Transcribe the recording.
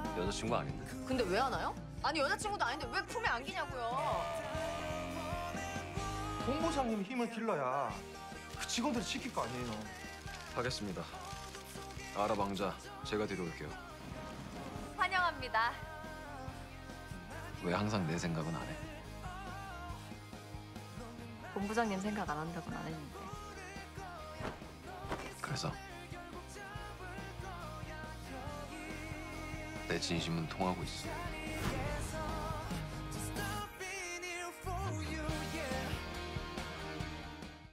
여자친구 아닌데. 근데 왜 안 와요? 아니 여자친구도 아닌데 왜 품에 안기냐고요. 본부장님이 힘을 길러야 그 직원들이 지킬 거 아니에요. 하겠습니다. 아라방자 제가 데려올게요. 환영합니다. 왜 항상 내 생각은 안 해? 본부장님 생각 안 한다고는 안 했는데. 그래서 내 진심은 통하고 있어.